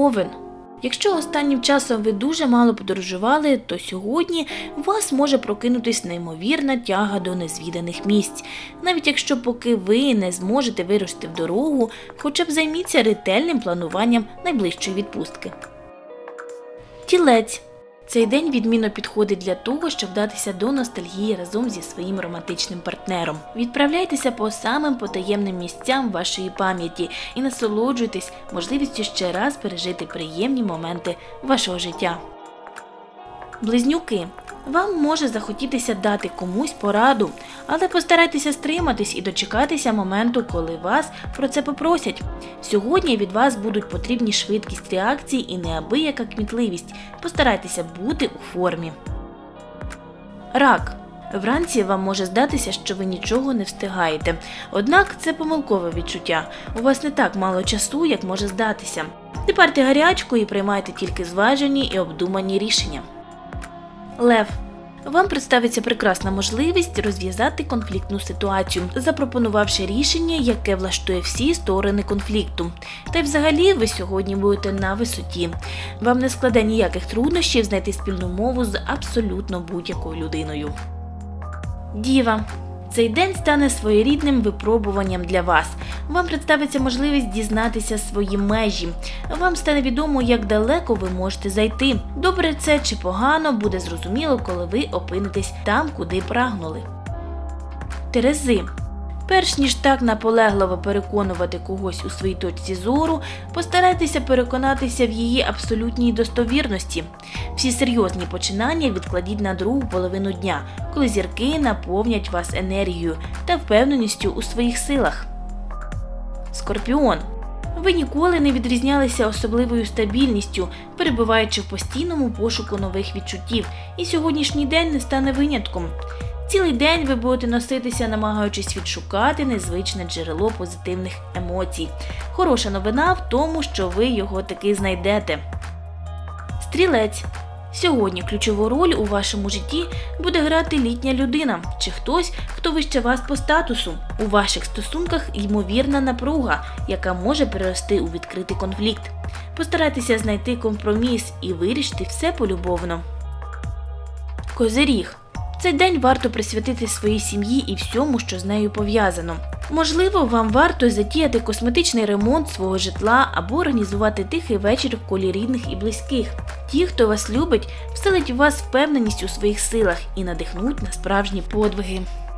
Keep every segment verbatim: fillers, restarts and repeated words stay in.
Овен. Якщо останнім часом ви дуже мало подорожували, то сьогодні у вас може прокинутись неймовірна тяга до незвіданих місць. Навіть якщо поки ви не зможете вирушити в дорогу, хоча б займіться ретельним плануванням найближчої відпустки. Тілець. Цей день відмінно підходить для того, щоб вдатися до ностальгії разом зі своїм романтичним партнером. Відправляйтеся по самим потаємним місцям вашої пам'яті і насолоджуйтесь можливістю ще раз пережити приємні моменти вашого життя. Близнюки. Вам може захотітися дати комусь пораду, але постарайтеся стриматись і дочекатися моменту, коли вас про це попросять. Сьогодні від вас будуть потрібні швидкість реакції і неабияка кмітливість. Постарайтеся бути у формі. Рак. Вранці вам може здатися, що ви нічого не встигаєте. Однак це помилкове відчуття. У вас не так мало часу, як може здатися. Не парте гарячку і приймайте тільки зважені і обдумані рішення. Лев. Вам представиться прекрасна можливість розв'язати конфліктну ситуацію, запропонувавши рішення, яке влаштує всі сторони конфлікту. Та й взагалі ви сьогодні будете на висоті. Вам не складе ніяких труднощів знайти спільну мову з абсолютно будь-якою людиною. Діва. Цей день стане своєрідним випробуванням для вас. Вам представиться можливість дізнатися свої межі. Вам стане відомо, як далеко ви можете зайти. Добре це чи погано, буде зрозуміло, коли ви опинитесь там, куди прагнули. Терези. Перш ніж так наполегливо переконувати когось у своїй точці зору, постарайтеся переконатися в її абсолютній достовірності. Всі серйозні починання відкладіть на другу половину дня, коли зірки наповнять вас енергією та впевненістю у своїх силах. Скорпіон. Ви ніколи не відрізнялися особливою стабільністю, перебуваючи в постійному пошуку нових відчуттів, і сьогоднішній день не стане винятком. Цілий день ви будете носитися, намагаючись відшукати незвичне джерело позитивних емоцій. Хороша новина в тому, що ви його таки знайдете. Стрілець. Сьогодні ключову роль у вашому житті буде грати літня людина чи хтось, хто вище вас по статусу. У ваших стосунках ймовірна напруга, яка може перерости у відкритий конфлікт. Постарайтеся знайти компроміс і вирішити все полюбовно. Козиріг. Цей день варто присвятити своїй сім'ї і всьому, що з нею пов'язано. Можливо, вам варто затіяти косметичний ремонт свого житла або організувати тихий вечір в колі рідних і близьких. Ті, хто вас любить, вселять у вас впевненість у своїх силах і надихнуть на справжні подвиги.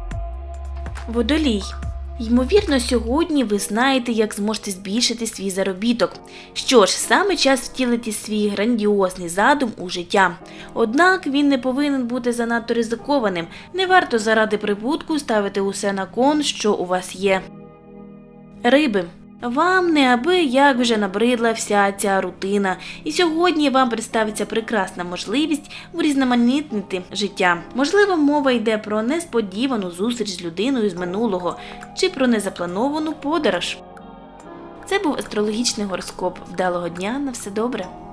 Водолій. Ймовірно, сьогодні ви знаєте, як зможете збільшити свій заробіток. Що ж, саме час втілити свій грандіозний задум у життя. Однак він не повинен бути занадто ризикованим. Не варто заради прибутку ставити усе на кон, що у вас є. Риби. Вам неабияк вже набридла вся ця рутина, і сьогодні вам представиться прекрасна можливість урізноманітнити життя. Можливо, мова йде про несподівану зустріч з людиною з минулого, чи про незаплановану подорож. Це був астрологічний гороскоп. Вдалого дня, на все добре!